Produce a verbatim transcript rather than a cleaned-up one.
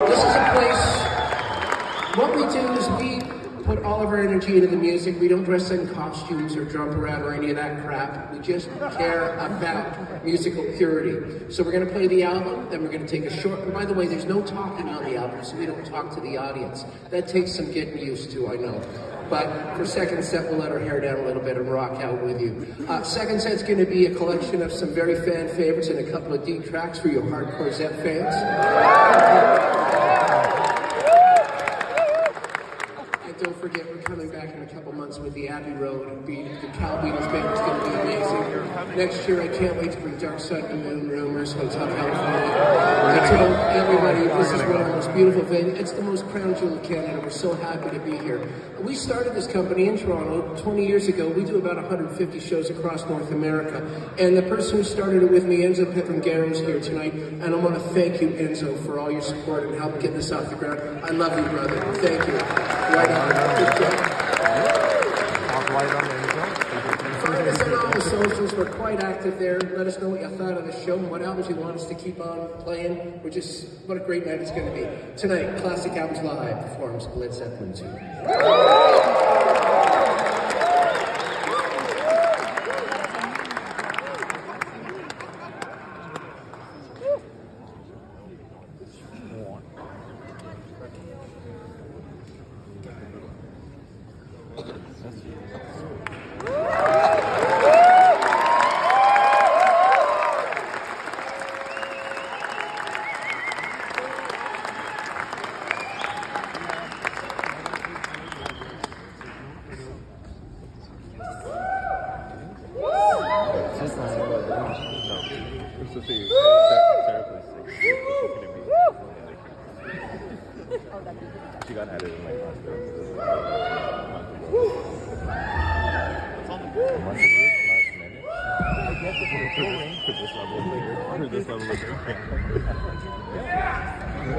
This is a place, what we do is we put all of our energy into the music. We don't dress in costumes or jump around or any of that crap. We just care about musical purity. So we're gonna play the album, then we're gonna take a short, and by the way, there's no talking on the album, so we don't talk to the audience. That takes some getting used to, I know. But for second set, we'll let our hair down a little bit and rock out with you. Uh, second set's gonna be a collection of some very fan favorites and a couple of deep tracks for you hardcore Zepp fans. Don't forget, we're coming back in a couple months with the Abbey Road beat. The Cal Beatles band is going to be amazing. Next year, I can't wait to bring Dark Side of the Moon, Rumors, Hotel California. I told everybody this is one of the most beautiful venues. It's the most crown jewel of Canada. We're so happy to be here. We started this company in Toronto twenty years ago. We do about one hundred fifty shows across North America. And the person who started it with me, Enzo Pipangaro, is here tonight. And I want to thank you, Enzo, for all your support and help get this off the ground. I love you, brother. Thank you. Right on. Find us on all the socials. We're quite active there. Let us know what you thought of the show and what albums you want us to keep on playing. We're just, what a great night it's going to be. Tonight, Classic Albums Live performs Led Zeppelin two. She got added in like last year. Once a week, last minute. I guess if we're for this level of later, for this level of